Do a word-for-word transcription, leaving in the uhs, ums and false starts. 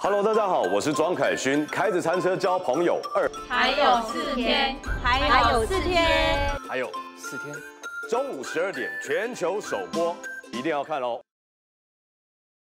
Hello， 大家好，我是庄凯勋，开着餐车交朋友二， 还有四天， 还有四天， 还有四天，中午十二点全球首播，一定要看哦。